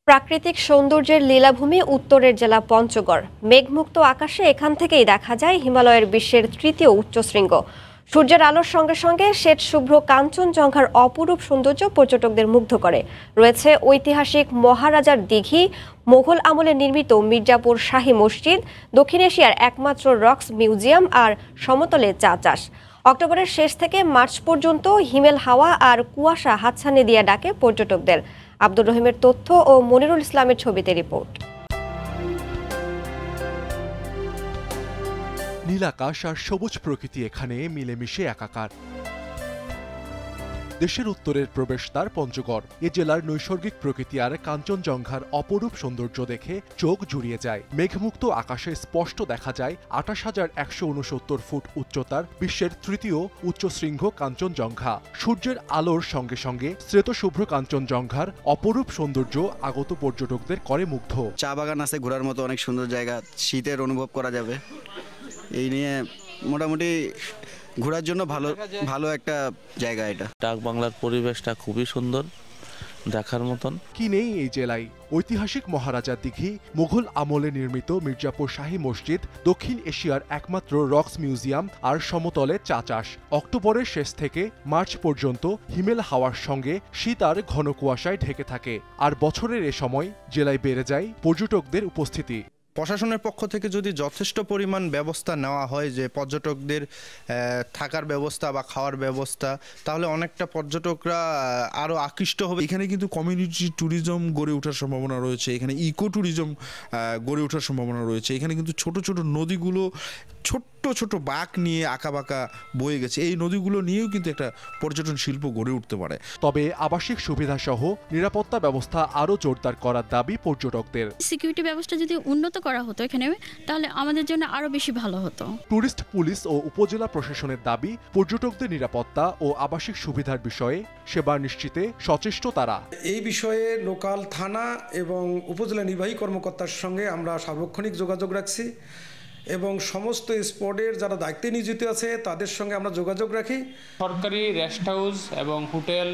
প্রাকৃতিক সৌন্দর্যের লীলাভূমি উত্তরের জেলা পঞ্চগড়। মেঘমুক্ত আকাশে এখান থেকেই দেখা যায় হিমালয়ের বিশ্বের তৃতীয় উচ্চশৃঙ্গ। সূর্যের আলোর সঙ্গে সঙ্গে শ্বেত শুভ্র কাঞ্চনজঙ্ঘার অপরূপ সৌন্দর্য পর্যটকদের মুগ্ধ করে। রয়েছে ঐতিহাসিক মহারাজার দিঘি, মোগল আমলে নির্মিত মির্জাপুর শাহী মসজিদ, দক্ষিণ এশিয়ার একমাত্র রক্স মিউজিয়াম আর সমতলে চা চাষ। অক্টোবরের শেষ থেকে মার্চ পর্যন্ত হিমেল হাওয়া আর কুয়াশা হাতছানি দিয়ে ডাকে পর্যটকদের। আব্দুর রহিমের তথ্য ও মনিরুল ইসলামের ছবিতে রিপোর্ট। নীল আকাশ আর সবুজ প্রকৃতি এখানে মিলেমিশে একাকার। দেশের উত্তরের প্রবেশদ্বার পঞ্চগড়। এ জেলার নৈসর্গিক প্রকৃতি আর কাঞ্চনজঙ্ঘার অপরূপ সৌন্দর্য দেখে চোখ জুড়িয়ে যায়। মেঘমুক্ত আকাশে স্পষ্ট দেখা যায় ২৮,১৬৯ ফুট উচ্চতার বিশ্বের তৃতীয় উচ্চশৃঙ্গ কাঞ্চনজঙ্ঘা। সূর্যের আলোর সঙ্গে সঙ্গে শ্বেতশুভ্র কাঞ্চনজঙ্ঘার অপরূপ সৌন্দর্য আগত পর্যটকদের করে মুগ্ধ। চা বাগান আছে, ঘোরার মতো অনেক সুন্দর জায়গা, শীতের অনুভব করা যাবে। এই নিয়ে মোটামুটি ঘোরার জন্য ভালো একটা জায়গা এটা। ডাক বাংলার পরিবেশটা খুবই সুন্দর, দেখার মতন। কি নেই এই জেলায়? ঐতিহাসিক মহারাজার দিঘি, মুঘল আমলে নির্মিত মির্জাপুর শাহী মসজিদ, দক্ষিণ এশিয়ার একমাত্র রক্স মিউজিয়াম আর সমতলে চা চাষ। অক্টোবরের শেষ থেকে মার্চ পর্যন্ত হিমেল হাওয়ার সঙ্গে শীত আর ঘন কুয়াশায় ঢেকে থাকে। আর বছরের এ সময় জেলায় বেড়ে যায় পর্যটকদের উপস্থিতি। প্রশাসনের পক্ষ থেকে যদি যথেষ্ট পরিমাণ ব্যবস্থা নেওয়া হয়, যে পর্যটকদের থাকার ব্যবস্থা বা খাওয়ার ব্যবস্থা, তাহলে অনেকটা পর্যটকরা আরও আকৃষ্ট হবে। এখানে কিন্তু কমিউনিটি ট্যুরিজম গড়ে ওঠার সম্ভাবনা রয়েছে, এখানে ইকো ট্যুরিজম গড়ে ওঠার সম্ভাবনা রয়েছে। এখানে কিন্তু ছোট ছোট নদীগুলো ছোট্ট ছোট বাঁক নিয়ে আঁকাবাঁকা বয়ে গেছে। এই নদীগুলো নিয়েও কিন্তু একটা পর্যটন শিল্প গড়ে উঠতে পারে। তবে আবাসিক সুবিধা সহ নিরাপত্তা ব্যবস্থা আরও জোরদার করার দাবি পর্যটকদের। সিকিউরিটি ব্যবস্থা যদি উন্নত করা হতো এখানে, তাহলে আমাদের জন্য আরো বেশি ভালো হতো। টুরিস্ট পুলিশ ও উপজেলা প্রশাসনের দাবি, পর্যটকদের নিরাপত্তা ও আবাসিক সুবিধার বিষয়ে সেবা নিশ্চিতে সচেষ্ট তারা। এই বিষয়ে লোকাল থানা এবং উপজেলা নির্বাহী কর্মকর্তার সঙ্গে আমরা সার্বক্ষণিক যোগাযোগ রাখছি এবং সমস্ত স্পটের যারা দায়িত্বে নিয়োজিত আছে তাদের সঙ্গে আমরা যোগাযোগ রাখি। সরকারি রেস্ট হাউস এবং হোটেল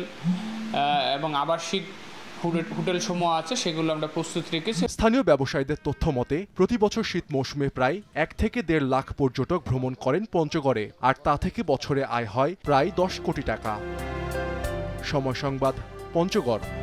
এবং আবাসিক হোটেল সমূহ আছে, সেগুলো আমরা প্রস্তুত রেখেছি। স্থানীয় ব্যবসায়ীদের তথ্য মতে প্রতি বছর শীত মৌসুমে প্রায় ১ থেকে ১.৫ লাখ পর্যটক ভ্রমণ করেন পঞ্চগড়ে, আর তা থেকে বছরে আয় হয় প্রায় ১০ কোটি টাকা। সময় সংবাদ, পঞ্চগড়।